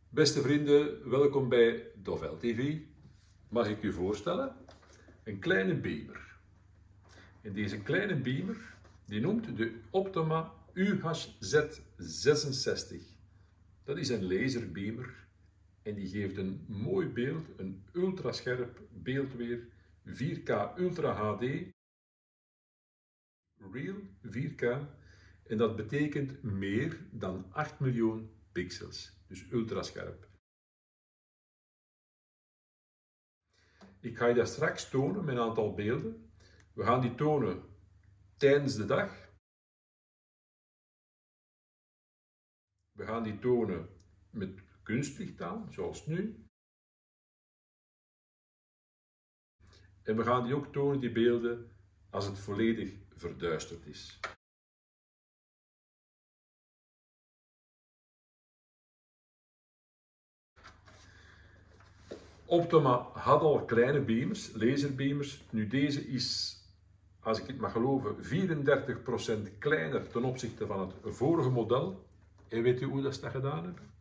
Beste vrienden, welkom bij Dovel TV. Mag ik u voorstellen? Een kleine beamer. En deze kleine beamer, die noemt de Optoma UHZ66. Dat is een laserbeamer en die geeft een mooi beeld, een ultrascherp beeld weer, 4K Ultra HD, Real 4K, en dat betekent meer dan 8 miljoen pixels, dus ultrascherp. Ik ga je dat straks tonen met een aantal beelden. We gaan die tonen tijdens de dag. We gaan die tonen met kunstlicht aan, zoals nu. En we gaan die ook tonen, die beelden, als het volledig verduisterd is. Optoma had al kleine beamers, laserbeamers. Nu deze is, als ik het mag geloven, 34% kleiner ten opzichte van het vorige model. En weet u hoe dat ze dat gedaan hebben?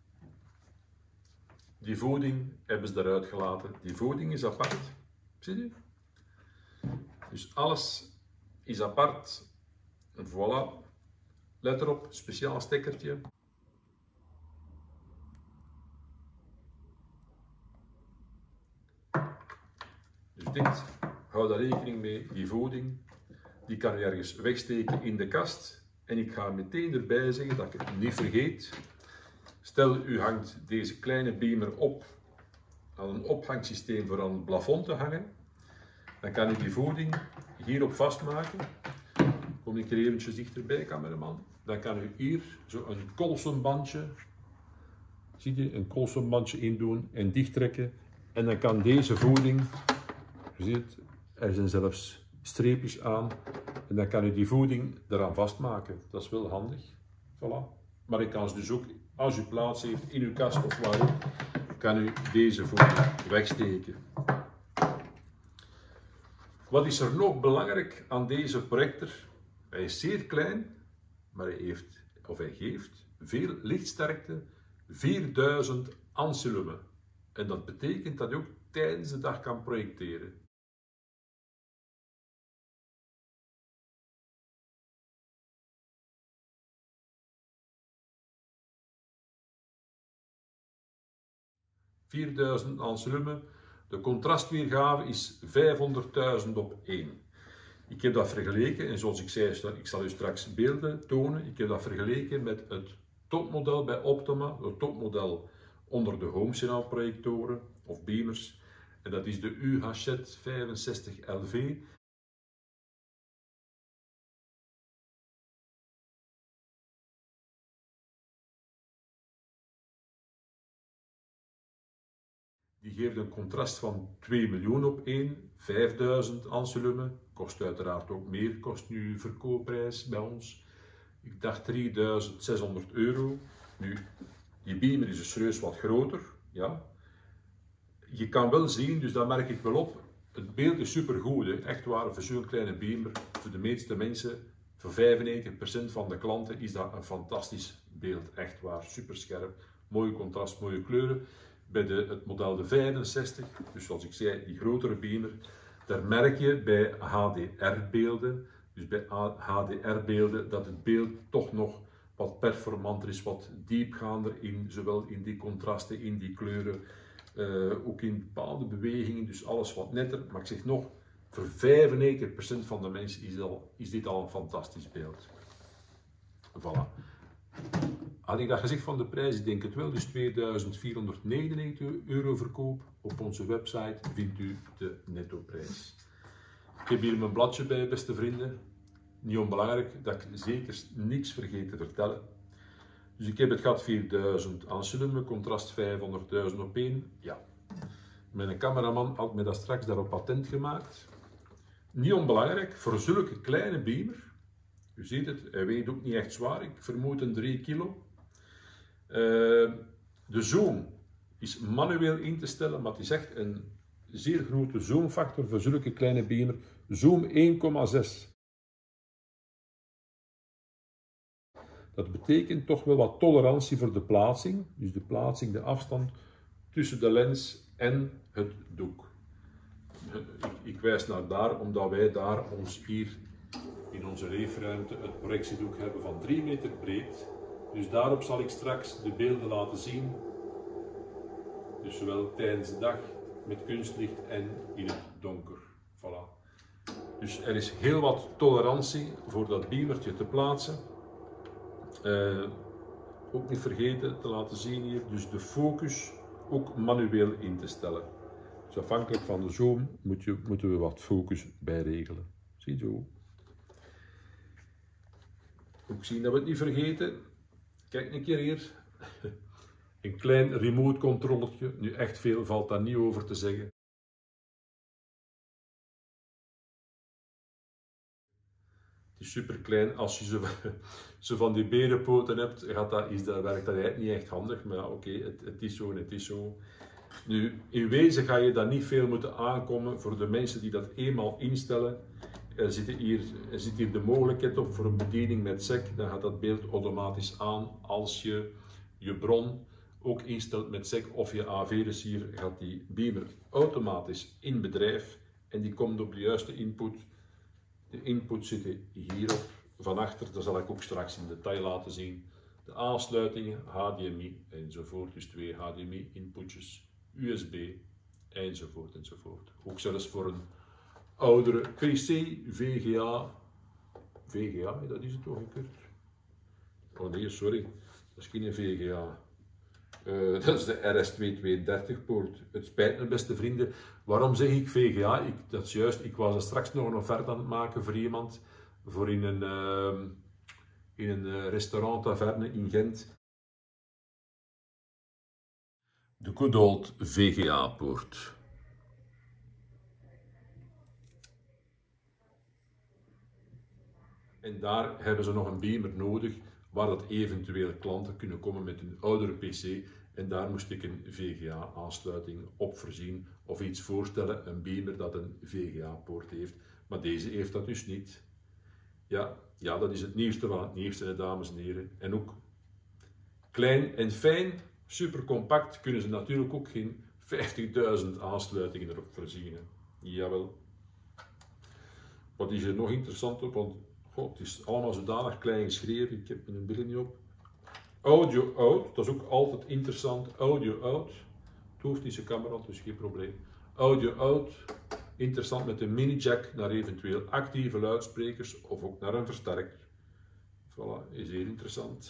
Die voeding hebben ze eruit gelaten. Die voeding is apart. Zie je? Dus alles is apart. En voilà. Let erop, speciaal stekkertje. Dus dit, hou daar rekening mee, die voeding, die kan u ergens wegsteken in de kast. En ik ga meteen erbij zeggen dat ik het niet vergeet. Stel, u hangt deze kleine beamer op aan een ophangsysteem voor aan het plafond te hangen. Dan kan u die voeding hierop vastmaken. Kom ik er eventjes dichterbij, cameraman. Dan kan u hier zo een kolsenbandje, zie je, een kolsenbandje in doen en dichttrekken. En dan kan deze voeding, je ziet, er zijn zelfs streepjes aan. En dan kan u die voeding eraan vastmaken. Dat is wel handig. Voilà. Maar ik kan ze dus ook, als u plaats heeft in uw kast of waar ook, kan u deze voeding wegsteken. Wat is er nog belangrijk aan deze projector? Hij is zeer klein, maar hij geeft veel lichtsterkte, 4000 ampère. En dat betekent dat je ook tijdens de dag kan projecteren. ampère. De contrastweergave is 500.000 op 1. Ik heb dat vergeleken, en zoals ik zei, ik zal u straks beelden tonen. Ik heb dat vergeleken met het topmodel bij Optoma, het topmodel onder de home projectoren of beamers. En dat is de UHZ65LV. Die geeft een contrast van 2 miljoen op 1, 5000 ampère. Kost uiteraard ook meer, kost nu verkoopprijs bij ons. Ik dacht 3600 euro. Nu, die beamer is dus serieus wat groter. Ja. Je kan wel zien, dus dat merk ik wel op, het beeld is supergoed. Hè. Echt waar, voor zo'n kleine beamer, voor de meeste mensen, voor 95% van de klanten is dat een fantastisch beeld. Echt waar, super scherp, mooi contrast, mooie kleuren. Bij het model de 65, dus zoals ik zei, die grotere beamer, daar merk je bij HDR-beelden, dus bij HDR-beelden, dat het beeld toch nog wat performanter is, wat diepgaander in, zowel in die contrasten, in die kleuren, ook in bepaalde bewegingen, dus alles wat netter. Maar ik zeg nog, voor 95% van de mensen is dit al een fantastisch beeld. Voilà. Had ik dat gezegd van de prijs? Ik denk het wel, dus 2499 euro verkoop. Op onze website vindt u de nettoprijs. Ik heb hier mijn bladje bij, beste vrienden. Niet onbelangrijk, dat ik zeker niks vergeet te vertellen. Dus ik heb het gehad 4000 ampère, contrast 500.000 op 1. Ja. Mijn cameraman had me dat straks daarop patent gemaakt. Niet onbelangrijk, voor zulke kleine beamer. U ziet het, hij weegt ook niet echt zwaar, ik vermoed een 3 kilo. De zoom is manueel in te stellen, maar het is echt een zeer grote zoomfactor voor zulke kleine beamer. Zoom 1,6. Dat betekent toch wel wat tolerantie voor de plaatsing. Dus de plaatsing, de afstand tussen de lens en het doek. Ik wijs naar daar, omdat wij daar ons hier in onze reefruimte het projectiedoek hebben van 3 meter breed. Dus daarop zal ik straks de beelden laten zien. Dus zowel tijdens de dag met kunstlicht en in het donker. Voilà. Dus er is heel wat tolerantie voor dat beamertje te plaatsen. Ook niet vergeten te laten zien hier, dus de focus ook manueel in te stellen. Dus afhankelijk van de zoom moeten we wat focus bijregelen. Zie zo. Ook zien dat we het niet vergeten. Kijk een keer hier. Een klein remote controllertje. Nu echt veel valt daar niet over te zeggen. Het is super klein. Als je zo van die berenpoten hebt, werkt dat eigenlijk niet echt handig. Maar ja, oké, het is zo en het is zo. Nu, in wezen ga je daar niet veel moeten aankomen voor de mensen die dat eenmaal instellen. Er zit hier de mogelijkheid op voor een bediening met SEC. Dan gaat dat beeld automatisch aan. Als je je bron ook instelt met SEC of je AV-receiver, gaat die beamer automatisch in bedrijf. En die komt op de juiste input. De input zitten hierop. Van achter, dat zal ik ook straks in detail laten zien. De aansluitingen, HDMI enzovoort. Dus 2 HDMI-inputjes, USB enzovoort enzovoort. Ook zelfs voor een oudere PC, VGA, dat is het toch gekund? Oh nee, sorry, dat is geen VGA. Dat is de RS232 poort. Het spijt me, beste vrienden. Waarom zeg ik VGA? Dat is juist, ik was er straks nog een offerte aan het maken voor iemand, voor in een restaurant taverne in Gent. De good old VGA poort. En daar hebben ze nog een beamer nodig, waar dat eventueel klanten kunnen komen met een oudere PC. En daar moest ik een VGA-aansluiting op voorzien of iets voorstellen, een beamer dat een VGA-poort heeft. Maar deze heeft dat dus niet. Ja, dat is het nieuwste van het nieuwste, dames en heren. En ook klein en fijn, super compact, kunnen ze natuurlijk ook geen 50.000 aansluitingen erop voorzien. Jawel. Wat is er nog interessant op? Want het is allemaal zodanig klein geschreven, ik heb mijn bril niet op. Audio out, dat is ook altijd interessant. Audio out, het hoeft niet zijn camera, dus geen probleem. Audio out, interessant met een mini jack naar eventueel actieve luidsprekers of ook naar een versterker. Voilà, is heel interessant.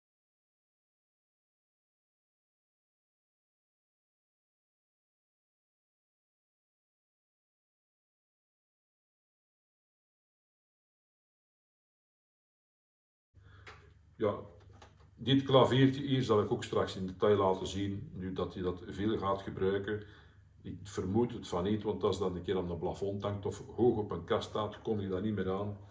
Ja, dit klaviertje hier zal ik ook straks in detail laten zien, nu dat je dat veel gaat gebruiken. Ik vermoed het van niet, want als dat een keer aan de plafond hangt of hoog op een kast staat, kom je daar niet meer aan.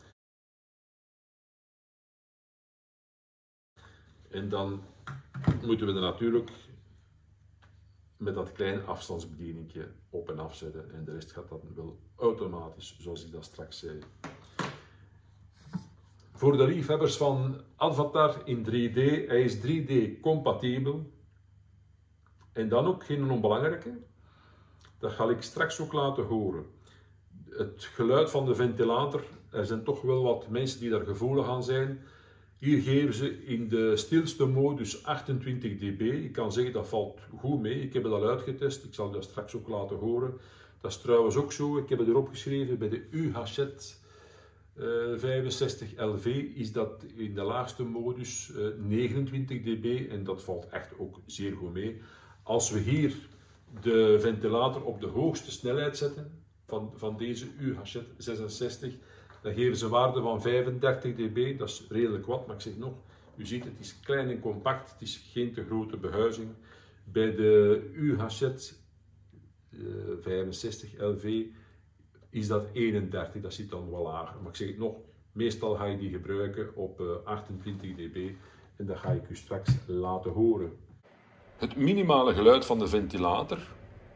En dan moeten we er natuurlijk met dat kleine afstandsbedieningje op en afzetten. En de rest gaat dan wel automatisch, zoals ik dat straks zei. Voor de liefhebbers van Avatar in 3D, hij is 3D compatibel. En dan ook geen onbelangrijke, dat ga ik straks ook laten horen. Het geluid van de ventilator, er zijn toch wel wat mensen die daar gevoelig aan zijn. Hier geven ze in de stilste modus 28 dB. Ik kan zeggen dat valt goed mee. Ik heb het al uitgetest. Ik zal dat straks ook laten horen. Dat is trouwens ook zo. Ik heb het erop geschreven bij de UHZ 65 LV is dat in de laagste modus 29 dB en dat valt echt ook zeer goed mee. Als we hier de ventilator op de hoogste snelheid zetten van deze UHZ 66, dan geven ze een waarde van 35 dB, dat is redelijk wat, maar ik zeg nog, u ziet het is klein en compact, het is geen te grote behuizing. Bij de UHZ 65 LV is dat 31, dat zit dan wel lager. Maar ik zeg het nog, meestal ga je die gebruiken op 28 dB en dat ga ik u straks laten horen. Het minimale geluid van de ventilator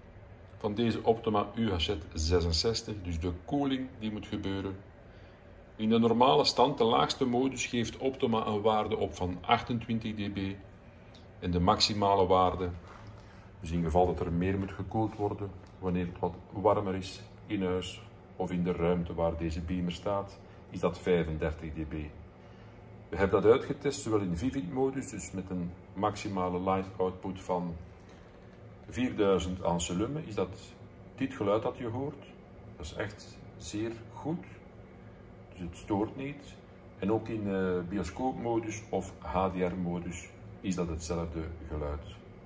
van deze Optoma UHZ 66, dus de koeling die moet gebeuren, In de normale stand, de laagste modus, geeft Optoma een waarde op van 28 dB. En de maximale waarde, dus in geval dat er meer moet gekoeld worden, wanneer het wat warmer is in huis of in de ruimte waar deze beamer staat, is dat 35 dB. We hebben dat uitgetest, zowel in Vivid modus, dus met een maximale line output van 4000 ampère, is dat dit geluid dat je hoort. Dat is echt zeer goed, dus het stoort niet. En ook in bioscoopmodus of HDR-modus is dat hetzelfde geluid.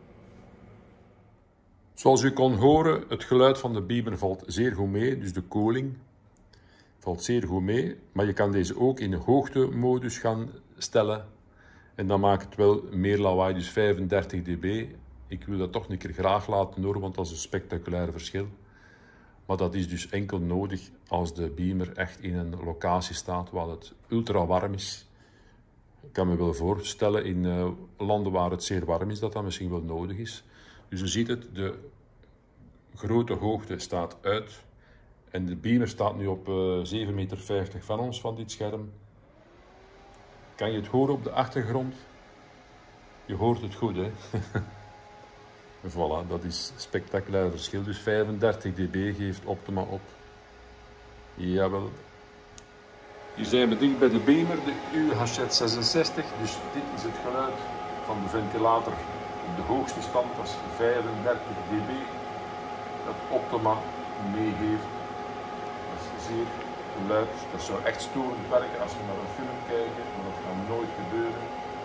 Zoals u kon horen, het geluid van de beamer valt zeer goed mee, dus de koeling valt zeer goed mee. Maar je kan deze ook in de hoogtemodus gaan stellen en dan maakt het wel meer lawaai, dus 35 dB. Ik wil dat toch een keer graag laten horen, want dat is een spectaculair verschil. Maar dat is dus enkel nodig als de beamer echt in een locatie staat waar het ultra warm is. Ik kan me wel voorstellen in landen waar het zeer warm is, dat dat misschien wel nodig is. Dus je ziet het, de grote hoogte staat uit. En de beamer staat nu op 7,50 meter van ons, van dit scherm. Kan je het horen op de achtergrond? Je hoort het goed, hè? Voilà, dat is een spectaculair verschil. Dus 35 dB geeft Optoma op. Jawel. Hier zijn we dicht bij de beamer, de UHZ66. Dus dit is het geluid van de ventilator op de hoogste stand. Dat is 35 dB. Dat Optoma meegeeft. Dat is zeer luid. Dat zou echt storend werken als we naar een film kijken, maar dat gaat nooit gebeuren.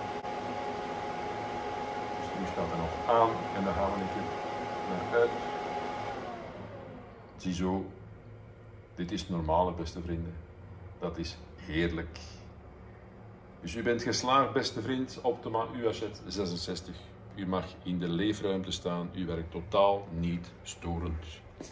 Dus nu staat er nog aan en dan gaan we een keer naar uit. Ziezo, dit is het normale, beste vrienden. Dat is heerlijk. Dus u bent geslaagd, beste vriend, Optoma UHZ66. U mag in de leefruimte staan, u werkt totaal niet storend.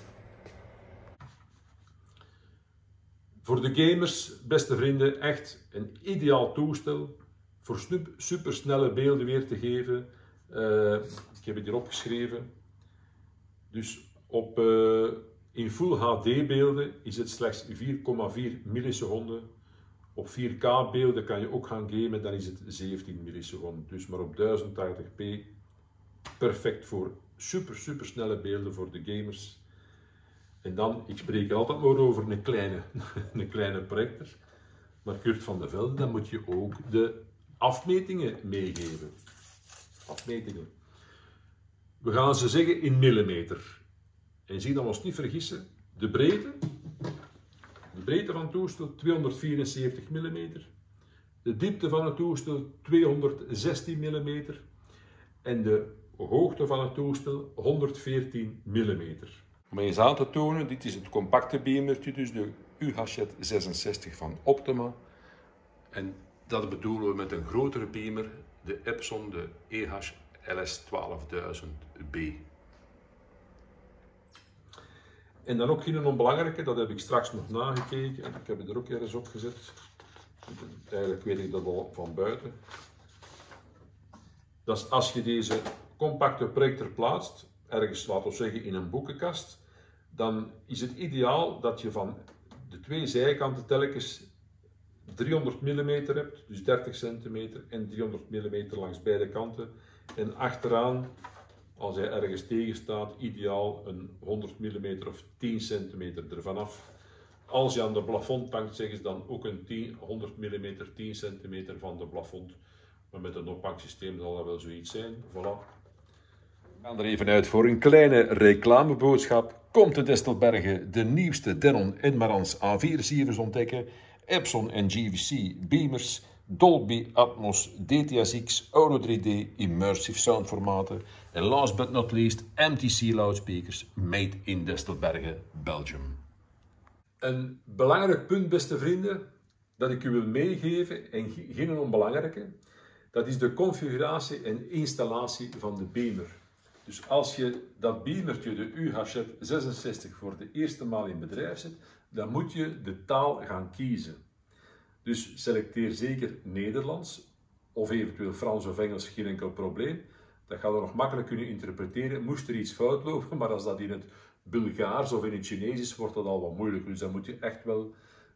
Voor de gamers, beste vrienden, echt een ideaal toestel voor supersnelle beelden weer te geven. Ik heb het hier opgeschreven. Dus in Full HD beelden is het slechts 4,4 milliseconden. Op 4K beelden kan je ook gaan gamen, dan is het 17 milliseconden. Dus maar op 1080p perfect voor supersnelle beelden voor de gamers. En dan, ik spreek er altijd maar over een kleine projector. Maar Kurt van de Velde, dan moet je ook de afmetingen meegeven. Afmetingen. We gaan ze zeggen in millimeter. En zie dat we ons niet vergissen. De breedte van het toestel 274 mm. De diepte van het toestel 216 mm. En de hoogte van het toestel 114 mm. Om eens aan te tonen, dit is het compacte beamertje, dus de UHZ66 van Optoma. En dat bedoelen we met een grotere beamer, de Epson, de EH-LS12000B. En dan ook geen onbelangrijke, dat heb ik straks nog nagekeken en ik heb het er ook ergens op gezet. Eigenlijk weet ik dat wel van buiten. Dat is als je deze compacte projector plaatst, ergens, laten we zeggen, in een boekenkast, dan is het ideaal dat je van de twee zijkanten telkens 300 mm hebt, dus 30 cm en 300 mm langs beide kanten. En achteraan, als hij ergens tegen staat, ideaal een 100 mm of 10 cm ervan af. Als je aan de plafond hangt, zeggen ze dan ook een 100 mm 10 cm van de plafond. Maar met een ophangsysteem zal dat wel zoiets zijn. Voilà. We gaan er even uit voor een kleine reclameboodschap. Komt de Destelbergen de nieuwste Denon en Marantz A4-receivers ontdekken, Epson en GVC beamers, Dolby Atmos, DTS:X, Audio 3D, Immersive Sound formaten en last but not least MTC loudspeakers made in Destelbergen, Belgium. Een belangrijk punt, beste vrienden, dat ik u wil meegeven en geen onbelangrijke, dat is de configuratie en installatie van de beamer. Dus als je dat beamertje, de UHZ66, voor de eerste maal in bedrijf zet, dan moet je de taal gaan kiezen. Dus selecteer zeker Nederlands of eventueel Frans of Engels, geen enkel probleem. Dat gaan we nog makkelijk kunnen interpreteren, moest er iets fout lopen, maar als dat in het Bulgaars of in het Chinees is, wordt dat al wat moeilijk. Dus dan moet je echt wel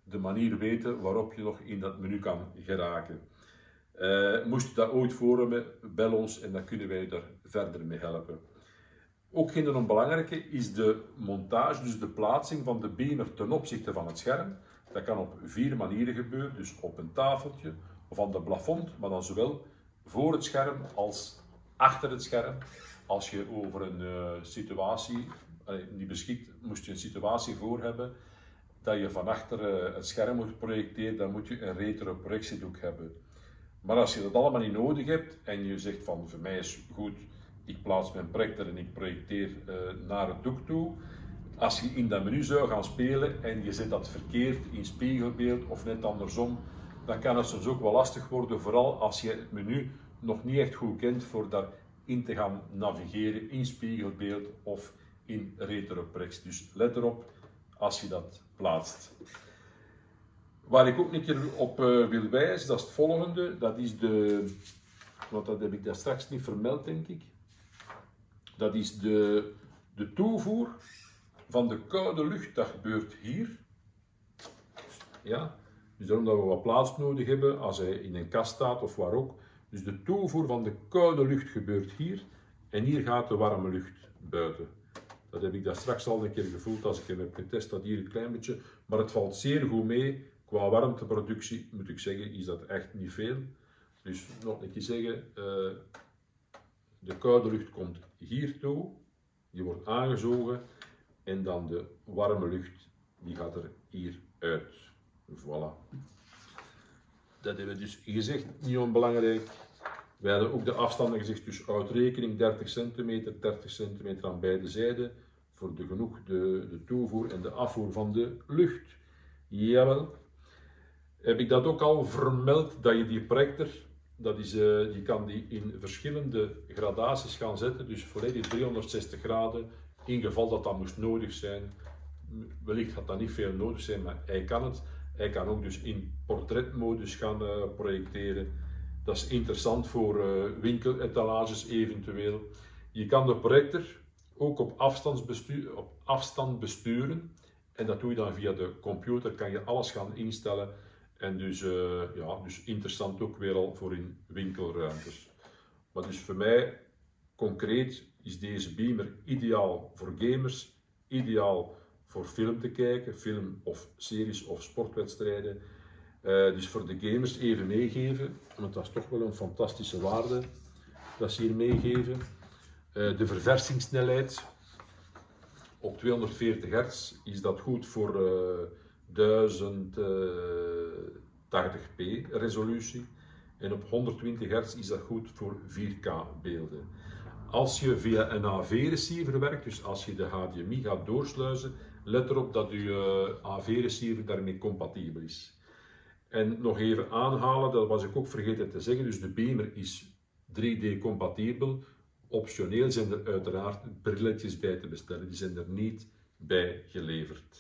de manier weten waarop je nog in dat menu kan geraken. Moest je dat ooit voor hebben, bel ons en dan kunnen wij er verder mee helpen. Ook geen onbelangrijke is de montage, dus de plaatsing van de beamer ten opzichte van het scherm. Dat kan op 4 manieren gebeuren, dus op een tafeltje of aan de plafond, maar dan zowel voor het scherm als achter het scherm. Als je over een situatie niet beschikt, moest je een situatie voor hebben dat je van achter het scherm moet projecteren, dan moet je een retro-projectiedoek hebben. Maar als je dat allemaal niet nodig hebt en je zegt van voor mij is goed, ik plaats mijn projector en ik projecteer naar het doek toe. Als je in dat menu zou gaan spelen en je zet dat verkeerd in spiegelbeeld of net andersom, dan kan het soms ook wel lastig worden, vooral als je het menu nog niet echt goed kent voor daarin te gaan navigeren in spiegelbeeld of in retroprojectie. Dus let erop als je dat plaatst. Waar ik ook een keer op wil wijzen, dat is het volgende. Dat is want dat heb ik daar straks niet vermeld denk ik. Dat is de toevoer van de koude lucht. Dat gebeurt hier. Ja, dus daarom dat we wat plaats nodig hebben als hij in een kast staat of waar ook. Dus de toevoer van de koude lucht gebeurt hier. En hier gaat de warme lucht buiten. Dat heb ik daar straks al een keer gevoeld als ik hem heb getest. Dat hier een klein beetje. Maar het valt zeer goed mee. Qua warmteproductie moet ik zeggen, is dat echt niet veel. Dus nog een keer zeggen, de koude lucht komt hier toe, die wordt aangezogen en dan de warme lucht die gaat er hier uit. Voilà. Dat hebben we dus gezegd, niet onbelangrijk. Wij hadden ook de afstanden gezegd, dus houd rekening 30 centimeter aan beide zijden voor de toevoer en de afvoer van de lucht. Jawel. Heb ik dat ook al vermeld, dat je die projector, je kan die in verschillende gradaties gaan zetten, dus volledig 360 graden, in geval dat dat moest nodig zijn. Wellicht gaat dat niet veel nodig zijn, maar hij kan het. Hij kan ook dus in portretmodus gaan projecteren. Dat is interessant voor winkeletalages eventueel. Je kan de projector ook op afstand besturen. En dat doe je dan via de computer, kan je alles gaan instellen. En dus, dus interessant ook weer al voor in winkelruimtes. Maar dus voor mij, concreet, is deze beamer ideaal voor gamers, ideaal voor film te kijken, film of series of sportwedstrijden. Dus voor de gamers even meegeven, want dat is toch wel een fantastische waarde dat ze hier meegeven. De verversingssnelheid op 240 Hz is dat goed voor 1080p resolutie en op 120 Hz is dat goed voor 4K beelden. Als je via een AV-receiver werkt, dus als je de HDMI gaat doorsluizen, let erop dat je AV-receiver daarmee compatibel is. En nog even aanhalen, dat was ik ook vergeten te zeggen, dus de beamer is 3D-compatibel. Optioneel zijn er uiteraard brilletjes bij te bestellen, die zijn er niet bij geleverd.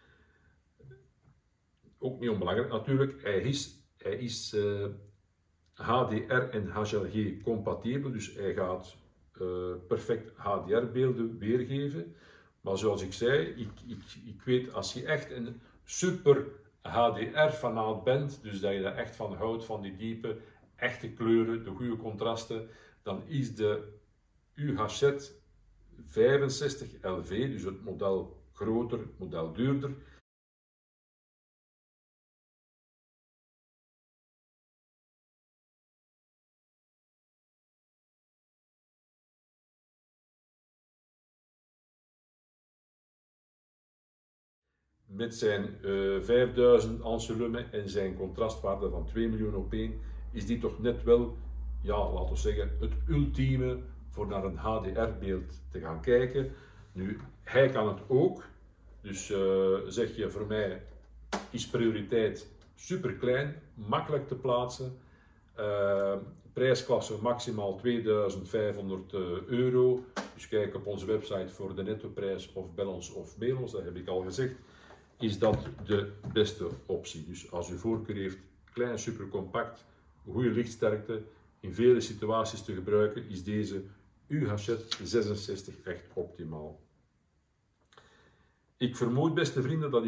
Ook niet onbelangrijk natuurlijk, hij is HDR en HLG compatibel, dus hij gaat perfect HDR-beelden weergeven. Maar zoals ik zei, ik weet als je echt een super HDR-fanaat bent, dus dat je daar echt van houdt, van die diepe, echte kleuren, de goede contrasten, dan is de UHZ 65 LV, dus het model groter, het model duurder. Met zijn 5000 ampère en zijn contrastwaarde van 2 miljoen op 1 is die toch net wel, ja, laten we zeggen, het ultieme voor naar een HDR-beeld te gaan kijken. Nu, hij kan het ook, dus zeg je voor mij is prioriteit super klein, makkelijk te plaatsen, prijsklasse maximaal 2500 euro. Dus kijk op onze website voor de nettoprijs of bel ons of mail ons, dat heb ik al gezegd. Is dat de beste optie. Dus als u voorkeur heeft, klein, super compact, goede lichtsterkte, in vele situaties te gebruiken, is deze UHZ 66 echt optimaal. Ik vermoed, beste vrienden, dat ik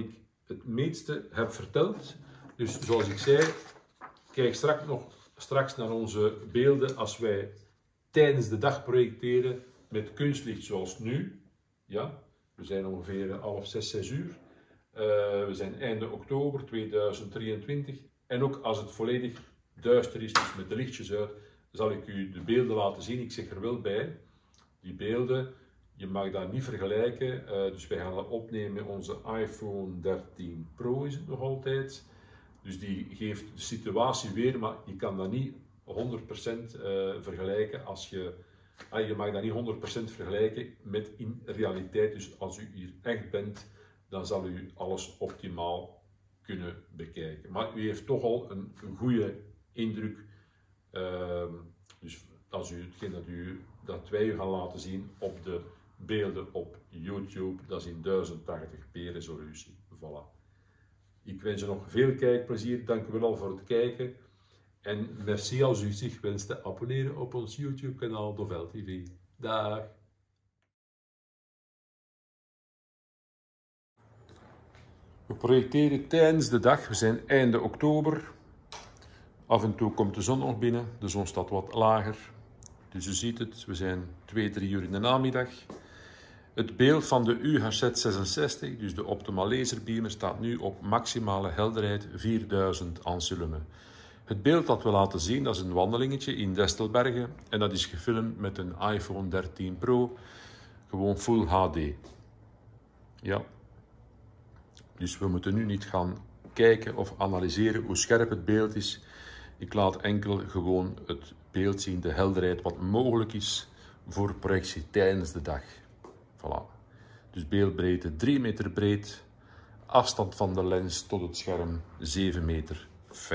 het meeste heb verteld. Dus zoals ik zei, kijk straks naar onze beelden als wij tijdens de dag projecteren met kunstlicht zoals nu. Ja, we zijn ongeveer half 6 uur. We zijn einde oktober 2023. En ook als het volledig duister is, dus met de lichtjes uit, zal ik u de beelden laten zien. Ik zeg er wel bij, die beelden, je mag dat niet vergelijken. Dus wij gaan dat opnemen met onze iPhone 13 Pro is het nog altijd. Dus die geeft de situatie weer, maar je kan dat niet 100% vergelijken als je mag dat niet 100% vergelijken met in realiteit. Dus als u hier echt bent, dan zal u alles optimaal kunnen bekijken. Maar u heeft toch al een goede indruk. Dus als u hetgeen dat wij u gaan laten zien op de beelden op YouTube, dat is in 1080p resolutie. Voilà. Ik wens u nog veel kijkplezier. Dank u wel voor het kijken. En merci als u zich wenst te abonneren op ons YouTube kanaal Dovel TV. Dag! We projecteren tijdens de dag. We zijn einde oktober. Af en toe komt de zon nog binnen. De zon staat wat lager. Dus u ziet het, we zijn 2-3 uur in de namiddag. Het beeld van de UHZ66, dus de Optima laserbeamer, staat nu op maximale helderheid 4000 ampslumen. Het beeld dat we laten zien, dat is een wandelingetje in Destelbergen en dat is gefilmd met een iPhone 13 Pro, gewoon Full HD. Ja. Dus we moeten nu niet gaan kijken of analyseren hoe scherp het beeld is. Ik laat enkel gewoon het beeld zien, de helderheid wat mogelijk is voor projectie tijdens de dag. Voilà. Dus beeldbreedte 3 meter breed, afstand van de lens tot het scherm 7,50 meter.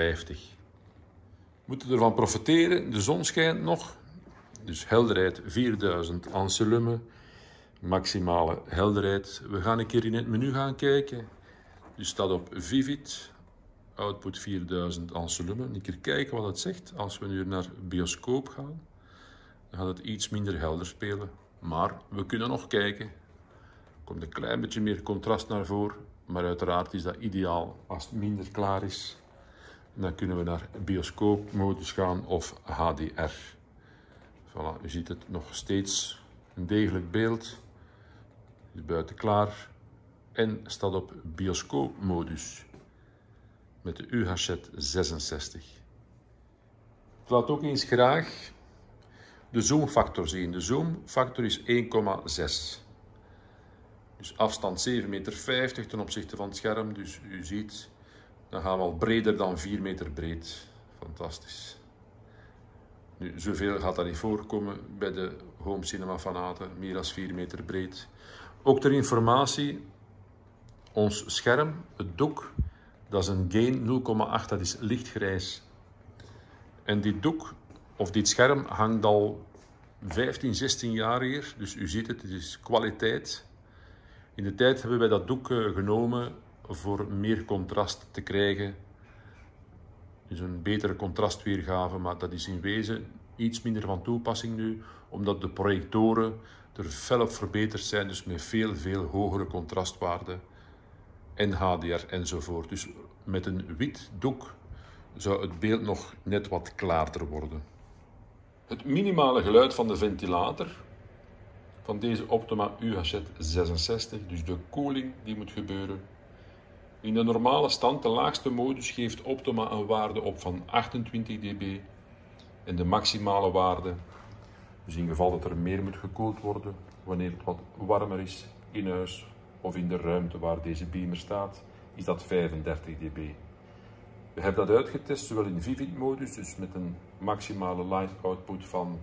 We moeten ervan profiteren, de zon schijnt nog, dus helderheid 4000 ampslumen, maximale helderheid. We gaan een keer in het menu gaan kijken, dus staat op Vivid, output 4000 ampslumen. Een keer kijken wat het zegt. Als we nu naar bioscoop gaan, dan gaat het iets minder helder spelen. Maar we kunnen nog kijken. Er komt een klein beetje meer contrast naar voren. Maar uiteraard is dat ideaal als het minder klaar is. En dan kunnen we naar bioscoopmodus gaan of HDR. Voilà, u ziet het nog steeds een degelijk beeld. Is buiten klaar. En staat op bioscoopmodus. Met de UHZ66. Ik laat ook eens graag de zoomfactor zien. De zoomfactor is 1,6. Dus afstand 7,50 meter ten opzichte van het scherm. Dus u ziet, dan gaan we al breder dan 4 meter breed. Fantastisch. Nu, zoveel gaat dat niet voorkomen bij de home cinema fanaten. Meer dan 4 meter breed. Ook ter informatie, ons scherm, het doek, dat is een gain 0,8, dat is lichtgrijs. En dit doek, of dit scherm, hangt al 15, 16 jaar hier. Dus u ziet het, het is kwaliteit. In de tijd hebben wij dat doek genomen voor meer contrast te krijgen. Dus een betere contrastweergave, maar dat is in wezen iets minder van toepassing nu, omdat de projectoren er fel op verbeterd zijn, dus met veel hogere contrastwaarden en HDR enzovoort. Dus met een wit doek zou het beeld nog net wat klaarder worden. Het minimale geluid van de ventilator van deze Optima UHZ66, dus de koeling die moet gebeuren. In de normale stand, de laagste modus, geeft Optima een waarde op van 28 dB en de maximale waarde, dus in geval dat er meer moet gekoeld worden, wanneer het wat warmer is in huis of in de ruimte waar deze beamer staat, is dat 35 dB. We hebben dat uitgetest, zowel in Vivid-modus, dus met een maximale light output van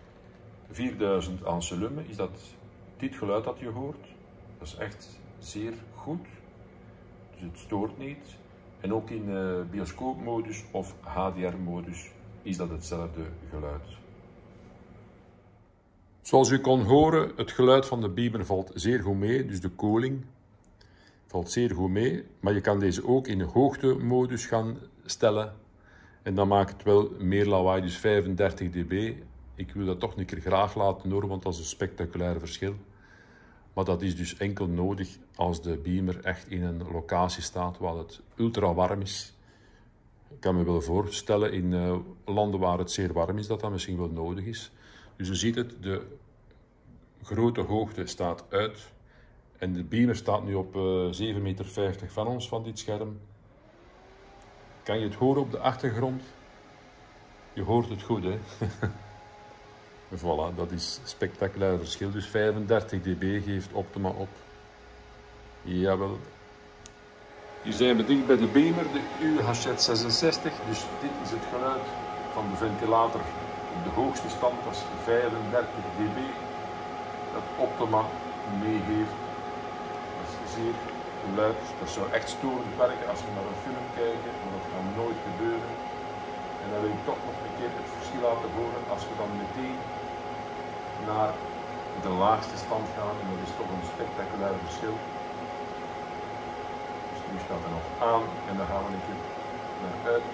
4000 ampslumen, is dat dit geluid dat je hoort. Dat is echt zeer goed, dus het stoort niet. En ook in bioscoopmodus of HDR-modus is dat hetzelfde geluid. Zoals u kon horen, het geluid van de beamer valt zeer goed mee, dus de koeling valt zeer goed mee. Maar je kan deze ook in hoogtemodus gaan stellen en dan maakt het wel meer lawaai, dus 35 dB. Ik wil dat toch een keer graag laten horen, want dat is een spectaculair verschil. Maar dat is dus enkel nodig als de beamer echt in een locatie staat waar het ultra warm is. Ik kan me wel voorstellen in landen waar het zeer warm is, dat dat misschien wel nodig is. Dus je ziet het, de grote hoogte staat uit. En de beamer staat nu op 7,50 meter van ons, van dit scherm. Kan je het horen op de achtergrond? Je hoort het goed, hè? Voilà, dat is een spectaculair verschil. Dus 35 dB geeft Optoma op. Jawel. Hier zijn we dicht bij de beamer, de UHZ66. Dus dit is het geluid van de ventilator op de hoogste stand. Dat is 35 dB. Dat Optoma meegeeft. Dat is zeer luid. Dat zou echt storend werken als we naar een film kijken. Maar dat gaat nooit gebeuren. En dan wil ik toch nog een keer het verschil laten horen als we dan meteen naar de laagste stand gaan. En dat is toch een spectaculair verschil. Dus nu staat er nog aan en dan gaan we een keer naar uit.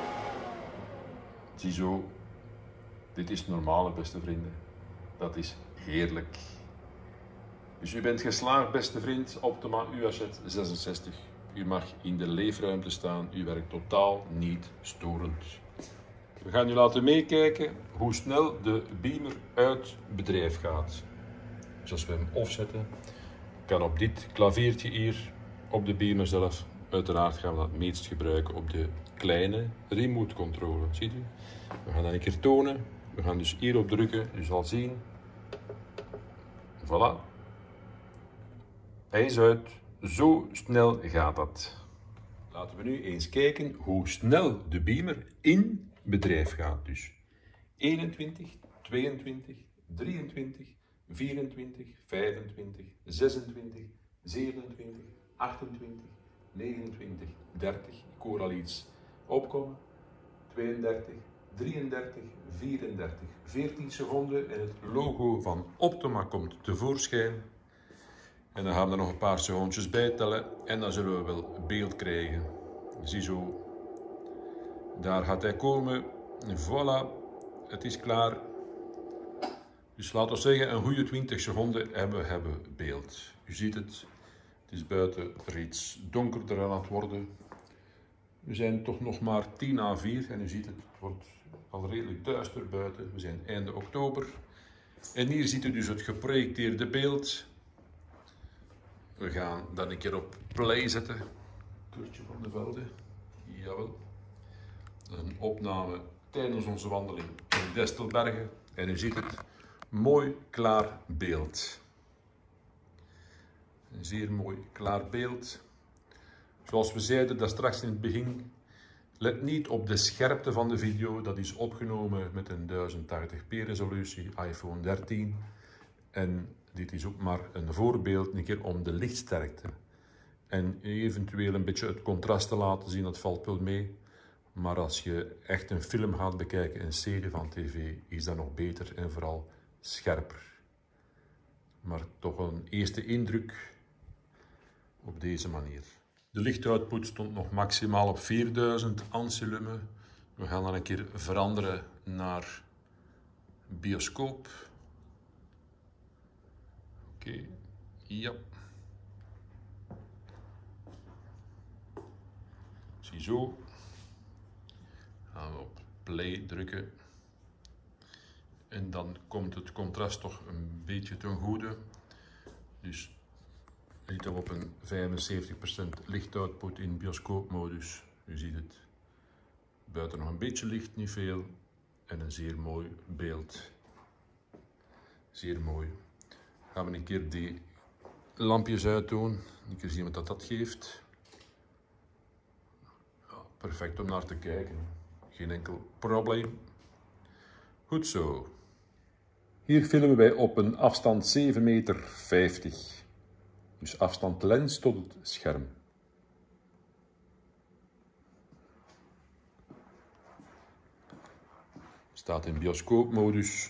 Ziezo, dit is normaal, beste vrienden. Dat is heerlijk. Dus u bent geslaagd, beste vriend, Optoma UHZ66. U mag in de leefruimte staan, u werkt totaal niet storend. We gaan u laten meekijken hoe snel de beamer uit bedrijf gaat. Dus als we hem offzetten, kan op dit klaviertje hier, op de beamer zelf, uiteraard gaan we dat het meest gebruiken op de kleine remote controle. Ziet u? We gaan dat een keer tonen. We gaan dus hierop drukken, u zal zien. Voilà. Hij is uit. Zo snel gaat dat. Laten we nu eens kijken hoe snel de beamer in bedrijf gaat. Dus 21, 22, 23, 24, 25, 26, 27, 28, 29, 30. Ik hoor al iets opkomen. 32, 33, 34, 14 seconden en het logo van Optoma komt tevoorschijn. En dan gaan we er nog een paar secondjes bij tellen en dan zullen we wel beeld krijgen. Ziezo, daar gaat hij komen. Voilà, het is klaar. Dus laten we zeggen, een goede 20 seconden en we hebben beeld. U ziet het, het is buiten er iets donkerder aan het worden. We zijn toch nog maar 3:10 en u ziet het, het wordt al redelijk duister buiten. We zijn einde oktober. En hier ziet u dus het geprojecteerde beeld. We gaan dat een keer op play zetten. Kleurtje van de velden. Jawel. Dat is een opname tijdens onze wandeling in Destelbergen. En u ziet het, mooi klaar beeld. Een zeer mooi klaar beeld. Zoals we zeiden daar straks in het begin, let niet op de scherpte van de video. Dat is opgenomen met een 1080p resolutie, iPhone 13. En dit is ook maar een voorbeeld een keer om de lichtsterkte. En eventueel een beetje het contrast te laten zien, dat valt wel mee. Maar als je echt een film gaat bekijken, een serie van tv, is dat nog beter en vooral scherper. Maar toch een eerste indruk op deze manier. De lichtoutput stond nog maximaal op 4000 ampère. We gaan dan een keer veranderen naar bioscoop. Oké, ja. Ziezo. Gaan we op play drukken. En dan komt het contrast toch een beetje ten goede. Dus we zitten op een 75% lichtoutput in bioscoopmodus. U ziet het. Buiten nog een beetje licht, niet veel. En een zeer mooi beeld. Zeer mooi. Gaan we een keer die lampjes uitdoen. Een keer zien wat dat geeft. Ja, perfect om naar te kijken. Geen enkel probleem. Goed zo. Hier filmen wij op een afstand 7,50 meter. Dus afstand lens tot het scherm. Staat in bioscoopmodus.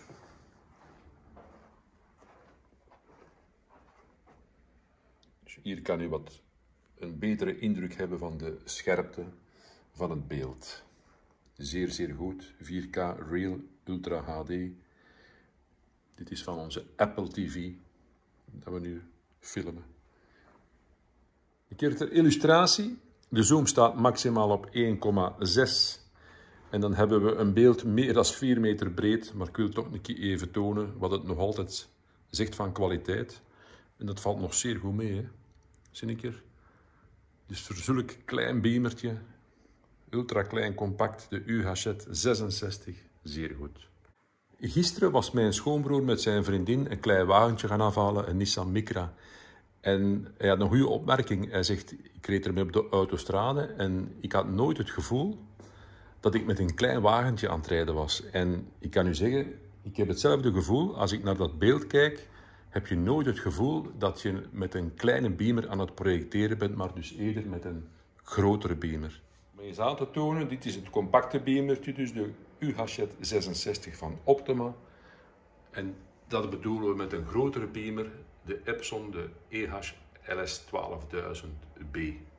Dus hier kan u een betere indruk hebben van de scherpte van het beeld. Zeer, zeer goed. 4K Real Ultra HD. Dit is van onze Apple TV. Dat we nu filmen. Een keer ter illustratie. De zoom staat maximaal op 1,6. En dan hebben we een beeld meer dan 4 meter breed. Maar ik wil toch een keer even tonen wat het nog altijd zegt van kwaliteit. En dat valt nog zeer goed mee, hè. Zie een keer. Dus voor zulk klein beamertje, ultra klein compact, de UHZ 66, zeer goed. Gisteren was mijn schoonbroer met zijn vriendin een klein wagentje gaan afhalen, een Nissan Micra. En hij had een goede opmerking. Hij zegt, ik reed ermee op de autostrade en ik had nooit het gevoel dat ik met een klein wagentje aan het rijden was. En ik kan u zeggen, ik heb hetzelfde gevoel als ik naar dat beeld kijk. Heb je nooit het gevoel dat je met een kleine beamer aan het projecteren bent, maar dus eerder met een grotere beamer. Om eens aan te tonen, dit is het compacte beamertje, dus de UHZ 66 van Optima. En dat bedoelen we met een grotere beamer, de Epson, de EH-LS 12000B.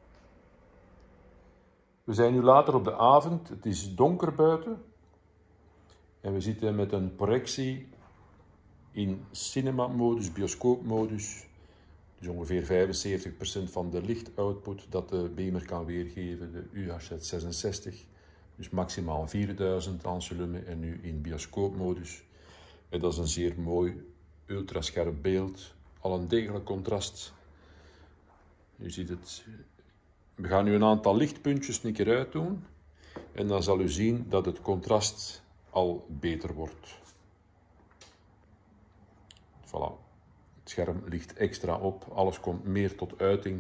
We zijn nu later op de avond, het is donker buiten. En we zitten met een projectie in cinema-modus, bioscoopmodus. Dus ongeveer 75% van de lichtoutput dat de beamer kan weergeven, de UHZ 66. Dus maximaal 4000 aanslumen en nu in bioscoopmodus. En dat is een zeer mooi, ultrascherp beeld. Al een degelijk contrast. U ziet het. We gaan nu een aantal lichtpuntjes een keer uitdoen. En dan zal u zien dat het contrast al beter wordt. Voilà. Het scherm ligt extra op. Alles komt meer tot uiting.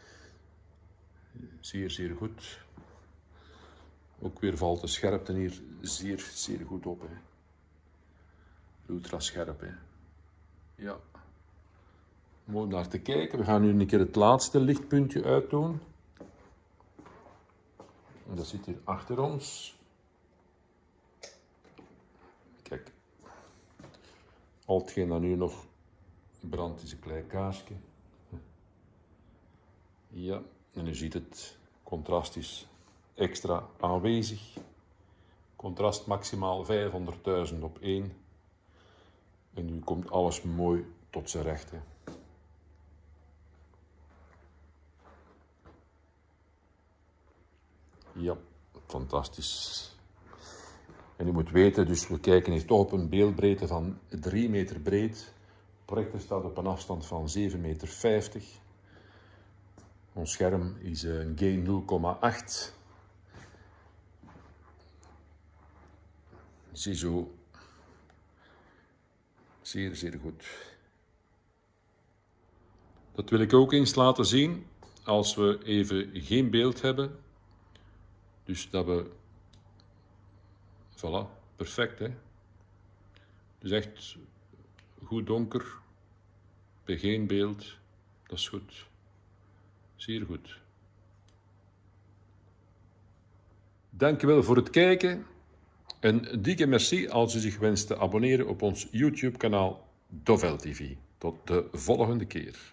Zeer, zeer goed. Ook weer valt de scherpte hier zeer, zeer goed op. Hè. Ultra scherp. Hè. Ja. Mooi naar te kijken. We gaan nu een keer het laatste lichtpuntje uitdoen. En dat zit hier achter ons. Kijk. Al hetgeen dat nu nog brandt is een klein kaarsje. Ja, en u ziet het. Contrast is extra aanwezig. Contrast maximaal 500.000 op 1. En nu komt alles mooi tot zijn recht. Hè. Ja, fantastisch. En u moet weten, dus we kijken hier toch op een beeldbreedte van 3 meter breed. Het projector staat op een afstand van 7,50 meter. Ons scherm is een gain 0,8. Ziezo. Zeer, zeer goed. Dat wil ik ook eens laten zien als we even geen beeld hebben. Dus dat we... Voilà, perfect hè. Dus echt goed donker, bij geen beeld, dat is goed. Zeer goed. Dankjewel voor het kijken. Een dikke merci als u zich wenst te abonneren op ons YouTube kanaal Dovel TV. Tot de volgende keer.